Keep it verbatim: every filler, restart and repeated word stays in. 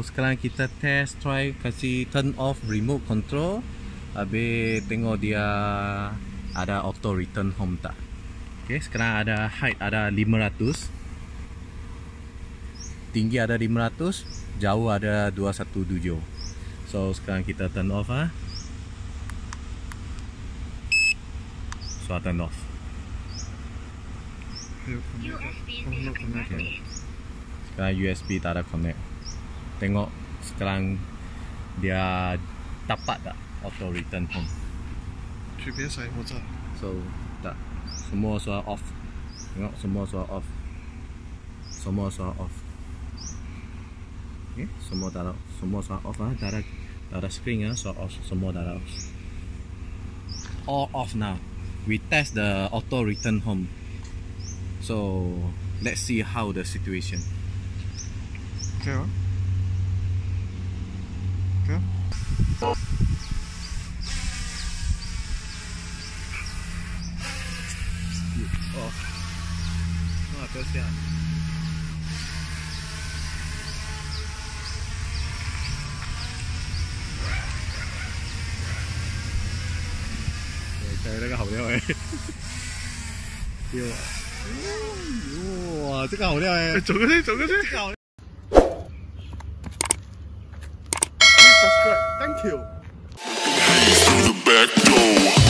So sekarang kita test try kasih turn off remote control. Habis tengok dia ada auto return home tak. Okay, sekarang ada height ada lima ratus, tinggi ada lima ratus, jauh ada dua satu tujuh. So sekarang kita turn off ah. So turn off. Okay. Sekarang U S B tak ada connect. Tengok sekarang dia dapat tak auto return home. 去边晒我这 So tak, semua suara off. Tengok semua suara off. Semua suara off. Okay, semua dah semua suara off ah. Tak ada tak ada screen ah, suara off. Semua dah off. All off now. We test the auto return home. So let's see how the situation. Okay. Okay. Oh, ah, 不要这样。睇呢個後料誒，哇！即刻後料誒， 做嗰啲做嗰啲。Please subscribe. Thank you. Through the back door.